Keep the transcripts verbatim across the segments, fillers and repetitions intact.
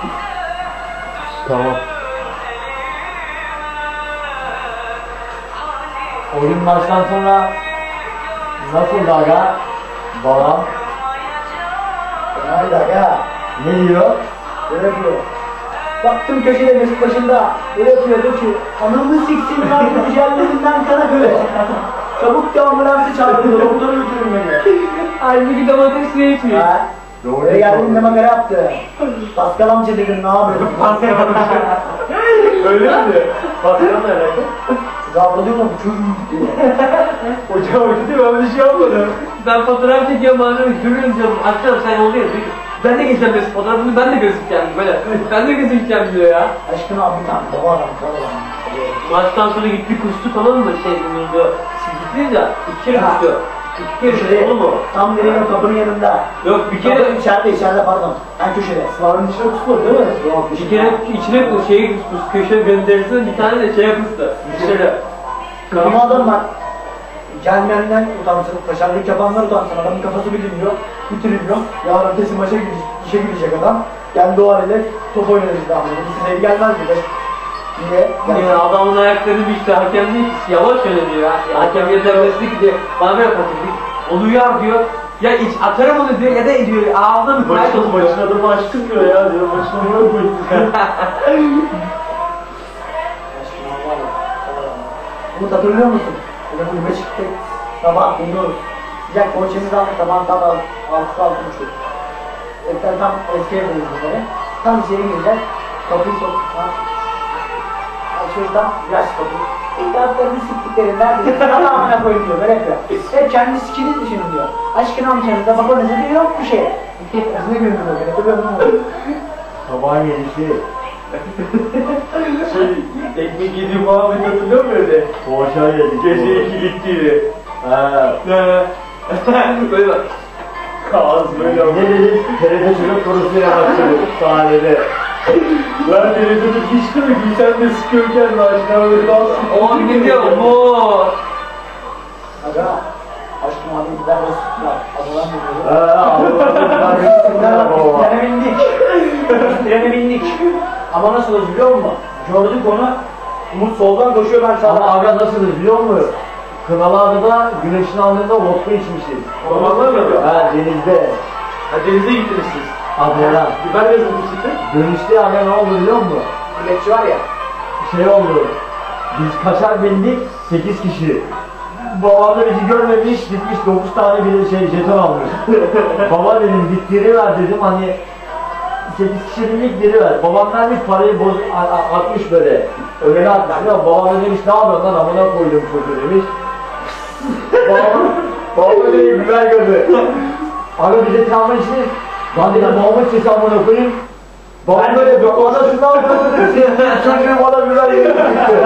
Tamam. Oyun baştan sonra nasıl aga? Babam. Haydi aga. Ne diyor? Böyle yapıyor. Baktım köşede Mesut başında. Böyle yapıyor diyor ki anamı siksin lan bu yerlerinden kana göre. Çabuk da ambulansı çağırdı. Doktora götürün beni. Halbuki domates ne içmiyor? Ha? Doğru. Buraya geldiğinde makara yaptı. Pascal amca dedim ne yapıyorsun? Öyle mi? Bakalım ne alaka? Zavradıyor mu bu çocuk diye. Hocam öyle değil, ben bir şey yapmadım. Ben fotoğraf çekiyorum bazen görüyorum canım. Akşam sen oluyor. Ben de geçeceğim mesela fotoğrafını ben de gözükeceğim böyle. Ben de gözükeceğim diyor ya. Aşkına abi bir tane baba adam baba adam. Maçtan sonra gitti kustu falan mı şey diyor. Siz gittiniz ya. İki kere Ha. kustu. İki kere kustu Köşede, olur mu? tam direğin kapının yanında. Yok bir kere Kapının içeride içeride pardon. Ben köşede. Sınavın içine kusma değil mi? Yok bir kere içine kus şeyi kus kus köşeye gönderirsin bir tane de şeye kustu. Dışarı. Kırma adam var. Gelmeyenden utansın, kaşarlık yapanlar utansın. Adamın kafası bilinmiyor, bitirilmiyor. Yarın kesin maça girecek, işe girecek adam. Geldi o haliyle top oynarız daha böyle. Size gelmez mi? Niye? Ya adamın ayaklarını bir işte hakem değil ki yavaş yöneliyor ya. Hakem yetermesi ki diye bana böyle patladı. Onu uyar diyor. Ya iç atarım onu diyor ya da ediyor. Ağzına mı kayıt Maçın, oluyor. maçın adamı açtım diyor ya diyor. Maçın adamı koyduk. Umut hatırlıyor musun? Böyle kulübe çıktık. Sabah dönüyoruz. Sıcak poğaçamızı aldık. Sabah tam altı altı buçuk. Ekler tam eskiye dönüyoruz böyle. Tam içeri gireceğiz. Kapıyı soktuk. Açıyoruz tam yaş kapıyı. İlkatlarını siktikleri nerede? Tamamına koyun diyor. Böyle yapıyor. Hep kendi sikini düşünün diyor. Aşkın amcanızda babanızda diyor yok bir şey. Ne güldü böyle. Hatırlıyor musun? Sabahın yedisi. Şey, ekmek yediği muhabbet hatırlıyor musun öyle? Poğaça yedik. Gece iki gittiydi. Ha. Böyle bak. Kağız böyle ama. Ne dedik? T R T çocuk korusuyla başladık sahnede. Ben T R T'de geçti mi? Gülsen de sıkıyorken başına böyle kalsın. O ne diyor bu? Aga. Aşkım abi gider o sıklar. Adadan geliyor. Haa Allah'ım. Trene bindik. Trene bindik. Ama nasıl biliyor musun? Gördük onu. Umut soldan koşuyor ben sağdan. Ama aga nasılız biliyor musun? Kınalıada'da güneşin altında vodka içmişiz. Ormanda mı? Ha denizde. Ha denize gittiniz siz. Adana. Biber yazın bu çıktı. Dönüşte aga ne oldu biliyor musun? Biletçi var ya. Şey oldu. Biz kaçak bindik sekiz kişi. Babam da bizi görmemiş, gitmiş dokuz tane bir şey jeton almış. Baba dedim git geri ver dedim hani sekiz kişi bindik geri ver. Babam vermiş parayı boz, a, a, atmış böyle. Öyle atmış. Ya babam da demiş ne yapıyorsun lan amına koydum çocuğu demiş. babam, babam da demiş biber gözü. Abi bize travma içmiş. Lan dedim babamın sesi amına koyayım. Babam böyle bir ona şundan koydu. Çocuğum bana biber yedim.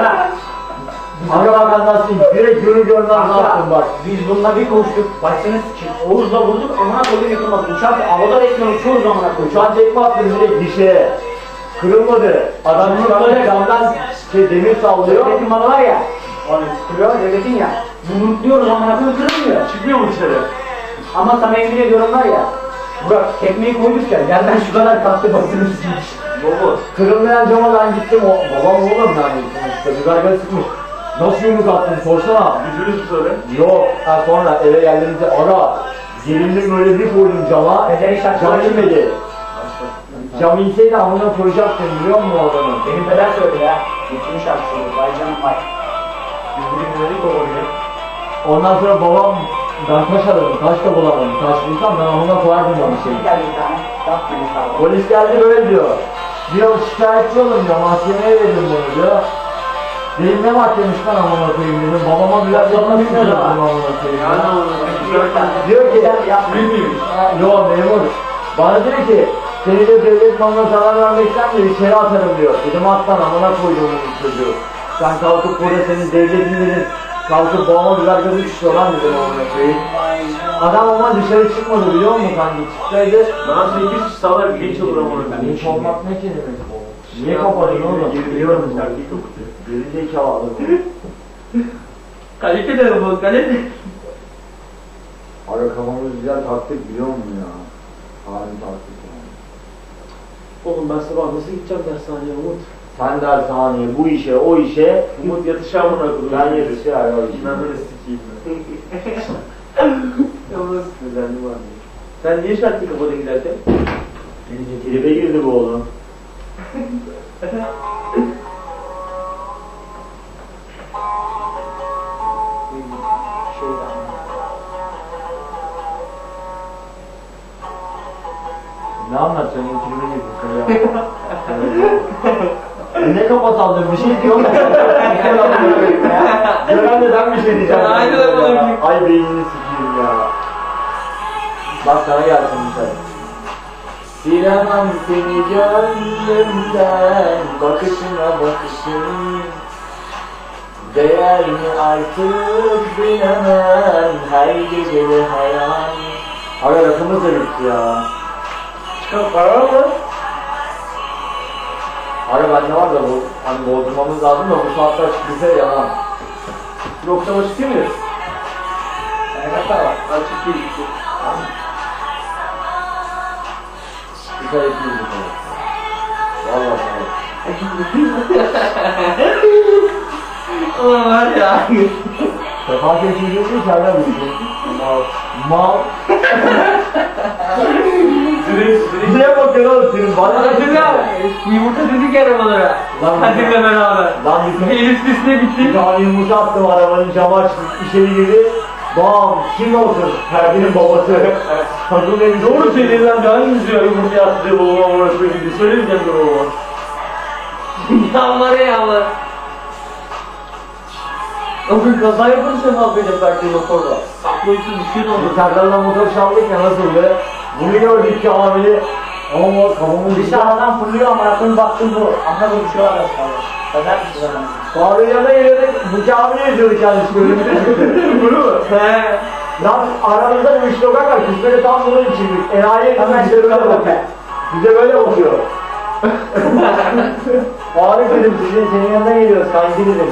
Aga bak nasıl direkt görün görmez ne yaptım bak. Biz bununla bir koştuk. Başını sikip Oğuz'la vurduk amına koydum yıkılmadı. Uçak havada resmen uçuyoruz amına koydum. Şu an tekme attım direkt dişe. Kırılmadı. Adam çıkardı camdan şey demir sallıyor. Devletin malı var ya. Onu tutuyor devletin ya. Yumrukluyoruz amına koydum kırılmıyor. Çıkmıyor mu dışarı? Ama sana emin ediyorum var ya. Burak tekmeyi koyduk ya. Yerden şu kadar kalktı basını sikmiş. Baba. Kırılmayan cama ben gittim o. Babam oğlum yani sonuçta biber gazı sıkmış. Nasıl yumruk attın sorsana. Yüzünüz mü sonra? Yok. Ha sonra eve geldiğimizde ara. Gelindim böyle bir koydum cama. Bedeni şarkı Cam açtı. inmedi. Cam inseydi amına koyacaktım biliyor musun o adamı? Benim peder söyledi ya. Geçmiş şarkı söyledi. Vay canım vay. Biz bugün dedik o oyunu. Ondan sonra babam ben taş aradım. Taş da bulamadım. Taş bulsam ben amına koyardım onu şey. Geldi bir tane. Yapmayın sağ ol. Polis geldi böyle diyor. Diyor şikayetçi olun diyor. Mahkemeye verin bunu diyor. Benim ne mahkemiş lan amına koyayım dedim. Babama bir laf yapmak istiyorum amına koyayım. Diyor ki Bilmiyormuş. yo memur. Bana diyor ki seni de devlet malına zarar vermekten de içeri atarım diyor. Dedim atlan amına koydum bu çocuğu. Sen kalkıp burada senin devletin dedin. Kalkıp babama biber gazı düşüyor lan dedim amına koyayım. Adam ama dışarı çıkmadı biliyor musun kanka? Çıksaydı Bana sekiz kişi sağlar genç olur ama. linç olmak ne kelime bu? Niye kapadın oğlum? Biliyorum şarkıyı kapatıyor. Geri zekalı. Kalite de bu kalite. Aga kafamız güzel taktık biliyor musun ya? Halim taktık yani. O oğlum ben sabah nasıl gideceğim dershaneye Umut? Sen dershaneye, bu işe, o işe Umut yatışamına koydum. ben yetişiyorum o işe. Ben böyle sikiyim ben. Ya burası sinirlendim abi. Sen niye şarkıyı kapadın giderken? Tribe girdi bu oğlum. Şeyden. Ne anlatacaksın? İnternete girdi. Söyle. Ne kapatalım bir şey diyor mu? Gören de ben bir şey diyeceğim. Aynen öyle olabilir. Ay beynini sikeyim ya. Bak sana gelsin bir şey. Silemem seni gönlümden, bakışına bakışın. Değer mi artık bilemem, her gece bir hayal. Aga rakımız da bitti ya. Çıkan para mı? Aga bende var da bu, hani bozdurmamız lazım da bu saatte çıkırsa yalan. Yoksa açık değil mi? Ne kadar var? Açık değil. Bir kere iki yüz lira. Valla sana. Ulan var ya. Sefa geçiyorsun senden mutlu. Mal. Mal. Zürek zürek. Bize bakıyor oğlum senin bana Bana dedi ya. Yumurta dedik ya arabalara. Lan Kadir'le beraber. Lan bir Elif sesine Bir bitti. tane yumurta attım arabanın camı açtım içeri girdi. Bam kim olsun? Ferdi'nin babası. Kadın evi Doğru söylüyor lan. Hangimiz ya yumurta attı babama bırakıyor gibi. Söylemeyeceğim de babama. Yağları yağlar. O gün kaza yapınca ne yapacak belki motorla? Saklayıcı bir şey Bu oldu. Serdar'la motor çaldık ya nasıldı? Bunu gördük ki abi. Ama o kafamın Bir sağdan fırlıyor ama yakın baktım bu. Anladım bir şey var aslında. Kadar bir şey var. Kahvenin yanına geliyorduk. Bu Kamil'i yazıyordu kendisi. Önümüze çıktı. Bunu mu? He. Lan aramızda bir üç sokak var. Biz böyle tam bunun içindik. Enayi Hemen bize böyle şöyle bakıyor. Bize böyle bakıyor. Abi dedim sizin senin yanına geliyoruz kanki dedim.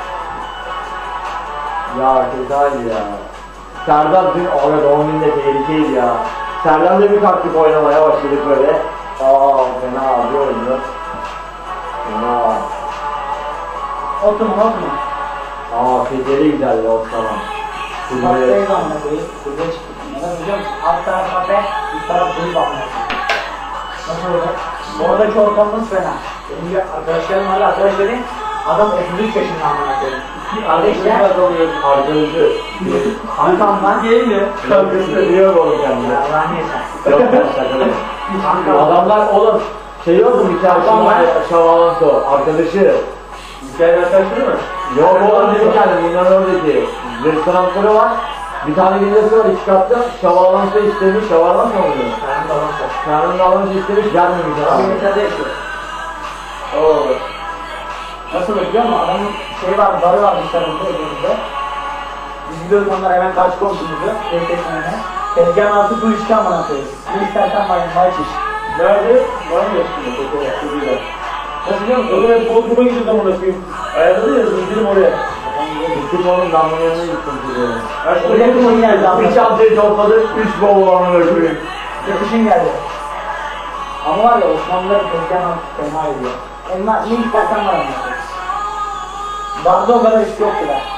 Ya güzel ya. Serdar dün orada doğum gününde tehlikeydi ya. Serdar'la bir kalktık oynamaya başladık böyle. Aa fena abi oynuyor. Fena. Oturma oturma. Aa feceri güzeldi o zaman. Kaftayı zamana koyup kuzeye çıktık. Neden biliyor musun? Alt taraf kafe, üst taraf kuyu bakmaya. Nasıl olacak? Oradaki ortamımız fena. Benim bir arkadaşlarım var, arkadaşlarım adam otuz üç yaşında amına koyayım. Kardeşler, Arkadaşı. kankam var. Geliyor. Kankası da diyor oğlum kendine. Ya Allah neyse. Yok ben şakalı. Kankam. Adamlar oğlum şey oldu bir Adam var. çarşamba Şavalanto arkadaşı. Hikaye arkadaşları mı? Yok oğlum dedim geldim bunların oradaki restoranları var. Bir tane villası var iki katlı. Şavalanto istemiş. Şavalanto mu oluyor? Karnım babam saç. Karnın davranışı istemiş gelmemiş Abi abi. bir tane yaşıyor. Oo. Nasıl biliyor musun? Adamın şey var, barı var bir tarafında önümüzde. Biz gidiyoruz onlar hemen karşı komşumuzu, teyzesinin önüne. Tezgahın altı su içki amına koyuyoruz. Ne istersen var, var çiş. Nerede? Var mı yaşında? Fotoğraf çocuğuyla. Nasıl biliyor musun? O zaman Bodrum'a gidiyoruz ama nasıl? Ayarladı ya, gidelim oraya. Gittik oğlum damlanın yanına gittim size. Her şey Öyle bir şey geldi abi. Bir çantayı topladık. Üç bavullarını öldürüyorum. Yakışın geldi. Ama var ya Osmanlıların tezgahın altı fena ediyor. Elma ne istersen var amına koyuyoruz. Barda o kadar iş yoktu da.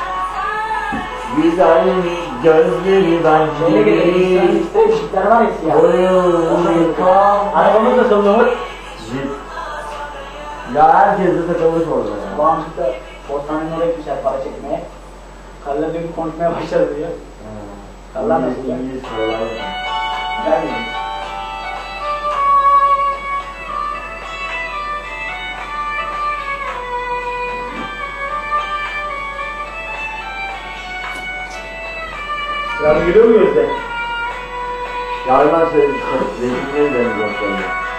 Güzel gözleri ben Şöyle gelelim, işte ışıklar var ya siyah. Arabamız da salınıyor. Jip. Ya herkes de takılmış orada ya. Bağımsızda postanenin oraya gitmişler para çekmeye. Karılar dün konuşmaya başladı diyor. Allah nasıl ya? İyi sıralar. Güzel mi? Yarın geliyor mu Gözde? Yarın ben size zeytinleri de yapacağım.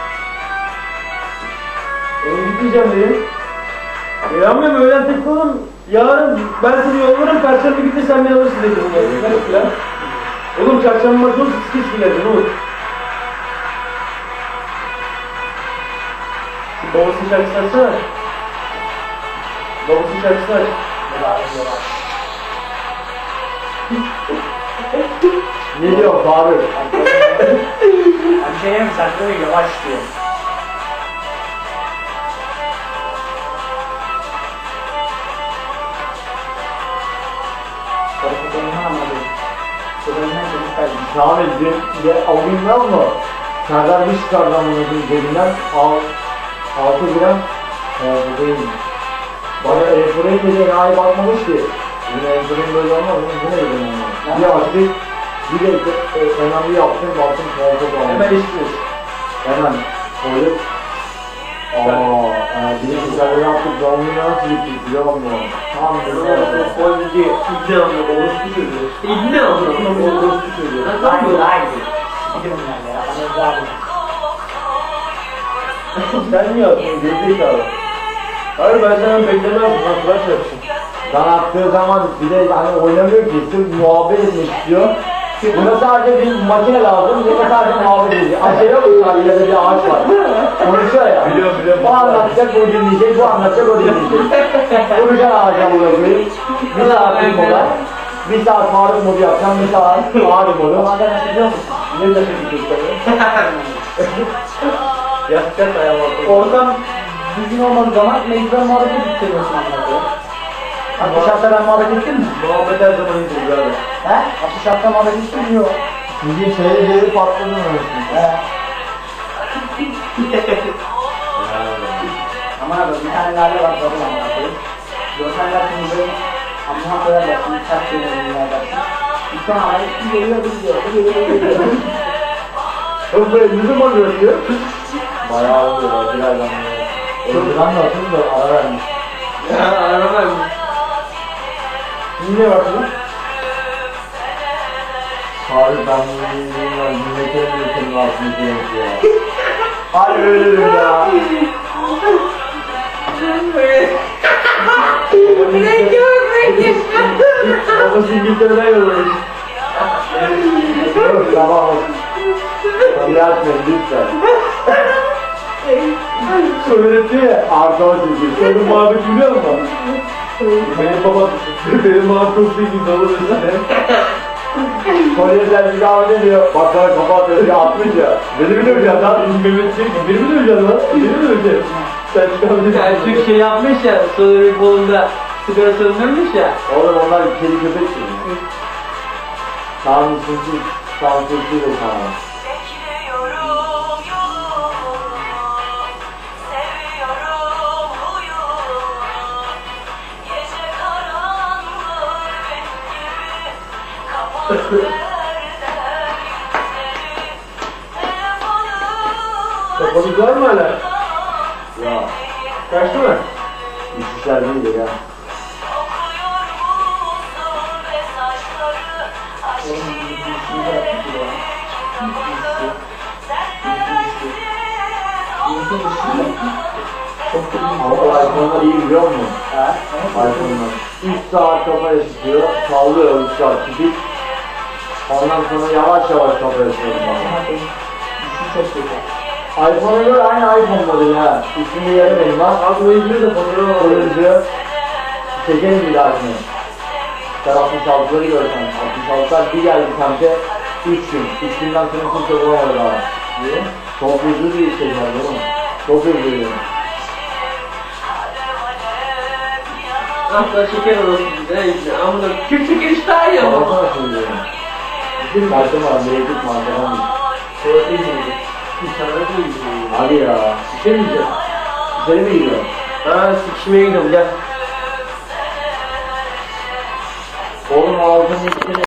Oğlum gitmeyeceğim dedim. İnanmıyorum öğlen tek oğlum. Yarın ben seni yollarım, Perşembe günü sen beni alırsın dedim. Garip lan. Oğlum çarşamba maçı olsun, sıkış bile ne olur. Şu babasının şarkısını açsana. Babasının şarkısını aç. Ne diyor Faruk? Bir şey yem saklı yavaş diyor. Benim anladım. Benim çok isterdim. Abi dün de o gün ne oldu? Serdar bir çıkardı amınızın cebinden al, altı gram e, bu değil. Bana Efraim dedi enayi bakmamış ki. Yine Efraim böyle olmaz mı? Bu ne dedim ona? Bir açtık, bir de e, önemli yaptım, baktım koltuk aldım. Hemen işliyoruz. Hemen koyduk. Aaa, e, bir de güzel yaptık, doğum günü nasıl gittik biliyor musun? Tam bir O dedi, İbni alıyor, orospu çocuğu. İbni alıyor, orospu çocuğu. Hayır, hayır. Gidin bunlarla ya. Bana güzel bir. Sen niye yapıyorsun? Gerizekalı. Hayır ben senden beklemezdim. Lan tıraş yapsın. Ben attığı zaman bir de hani oynamıyor ki, sırf muhabbet etmek istiyor. Buna sadece bir makine lazım, bir de sadece muhabbet edecek. Aşağıya mı sadece ya da bir ağaç var. Konuşuyor ya. Biliyorum, biliyorum. Bu anlatacak, bu dinleyecek, bu anlatacak, o dinleyecek. Konuşan ağaca bırakayım. Bir saat bir mola. Bir saat Faruk modu yapacağım, bir saat ağaç modu. Normalde nasıl biliyor musun? Ne taşıdık çocukları? Yastık ayağım ortada. Ortam düzgün olmadığı zaman mecburen muhabbeti bitiriyorsun anlatıyor. altmış hafta ben muhabbet ettim mi? Muhabbet her zaman iyidir birader. He? altmış hafta muhabbet ettim mi? Yok. Sizin şehir yeri patladı mı? He. Aman abi bir tane lale var double amına koyayım. Görsenler şimdi böyle amına koyarlar şimdi ters şeyleri dinlerlersin. Bir son ama bir geliyor bir gidiyor, bir geliyor bir gidiyor. Oğlum böyle ne zaman görüyor? Bayağı oluyor, biraz zaman. Önceden de atıldı da ara vermiş. Ya araba mı? Niye bakıyorsun? Abi ben bunu bilmiyorum, dinletelim ülkenin altını diyormuş ya. Hadi ölürüm ya. Babası İngiltere'den yollamış. Yok tamam. Tabii açmayın lütfen. Söyletiyor ya. Arkama çekiyor. Senin muhabbet biliyor musun? Benim babam, benim babam çok zengin dolu desene. Kolyeden bir daha ne diyor? Bakkala kapat diyor, atmış ya. Beni biliyor ya lan. Mehmet Çelik, beni mi döveceksin lan? Beni mi döveceksin? Sen çıkabilirsin. Selçuk şey yapmış ya, sonra bir kolunda sigara söndürmüş ya. Oğlum onlar kedi köpek mi? Tamam çünkü sansürsüz de tamam. Kafanız var mı hala? Ya Kaçtı mı? işler değildir ya. Ama iPhone'lar iyi biliyor musun? iPhone'lar. üç saat kafa yaşatıyor, sallıyor üç saat gidip. Ondan sonra yavaş yavaş kafa yaşıyor. iPhone'a göre aynı iPhone modeli ha. İsmini yarı benim var. Abi o ilgili de fotoğrafı var. Koruyucu. Çekelim bir dahakine. Sen altmış altıları görsen. altmış altılar bir geldi kanka. üç gün. üç günden sonra kimse bulamadı daha. Niye? Çok hızlı bir şey var değil mi? Çok hızlı bir. Asla şeker orası bize, işte. Amına küçük iştah ya bu. Anlatsana söylüyorum. Kartım var, mevcut markadan. Tuvalete gidiyordu. İnsanlara koyuyor. Hadi ya. Bir şey mi yiyeceğim? İçeri mi gidiyor? Ha sikişmeye gidiyorum gel. Oğlum ağzının içine